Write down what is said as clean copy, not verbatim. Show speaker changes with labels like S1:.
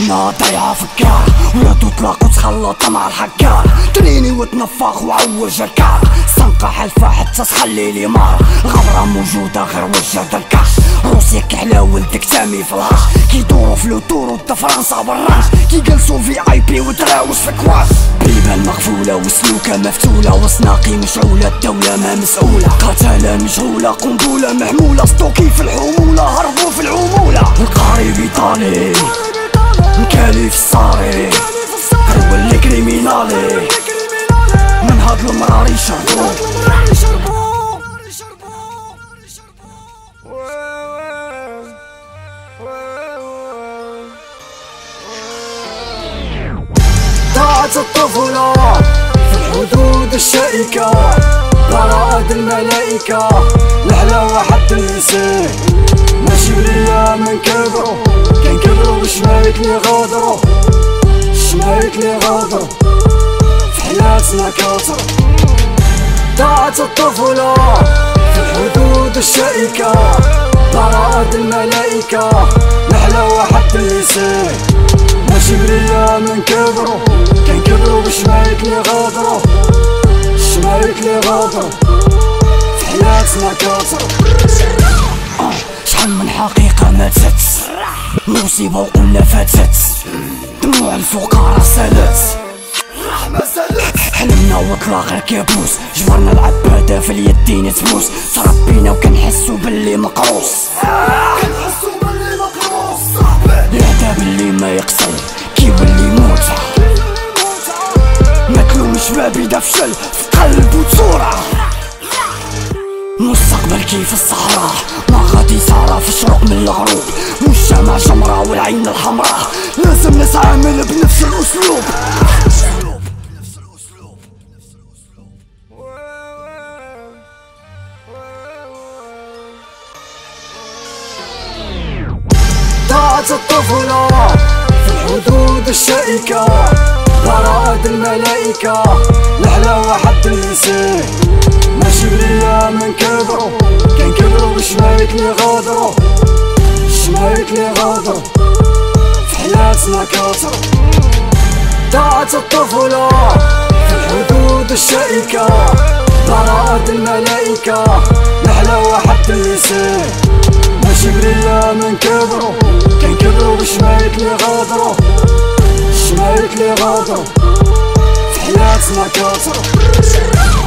S1: بينا ضيعة فكار ولا تطلق وتخلط مع الحكار تريني وتنفخ وعوج الكار سنقع حلفة حتى تخلي لي مار غبرة موجودة غير وجه الكاش روسيك على ولدك سامي في الهاش كيدورو في لوتورو دا فرنسا بالراش كيجلسو في اي بي وتراوش في كواش بيبان مغفولة والسلوكة مفتولة وسناقي مشعولة الدولة ما مسؤولة قتالة مشغولة قنبولة محمولة ستوكي في الحمولة هربوا في العمولة القريب ايطالي مكالي في الصاري هو اللي كريمينالي من هاد المرار يشربو ضاعت الطفولة في الحدود الشائكة براءة الملائكة الحلاوة حد اللسان ماشي بليا من كبرو كان كبرو بشمايك لي غادرو شمايك لي غادرو في حياتنا كاترو ضاعت الطفولة في الحدود الشائكة براءة الملائكة الحلاوة حد اللسان ماشي بليا من كبرو كان كبرو بشمايك لي غادرو شمايك لي غادرو في حياتنا كاترو شحال من حقيقة ماتت مصيبة وقلنا فاتت دموع الفقراء سالت حلمنا وطلع غير كابوس جبرنا العبادة في اليدين تبوس تربينا وكنحسو باللي مقروص العذاب اللي ما يقتل كيولي موتة متلومش بابي دا فشل في قلب وتصورة مستقبل كيف الصحراء ما غادي سارة في الشروق من الغروب مجتمع جمرة والعين الحمراء لازم نتعامل بنفس الأسلوب ضاعت الطفولة في الحدود الشائكة براءة الملائكة الحلاوة حد اللسان ماشي بليا من كبرو كان كبرو بشمايك لي غادرو شمايك لي غادرو في حياتنا كاترو ضاعت الطفولة في الحدود الشائكة براءة الملائكة الحلاوة حد اللسان ماشي بليا من كبرو كان كبرو بشمايك لي غادرو شمايك لي غادرو في حياتنا كاترو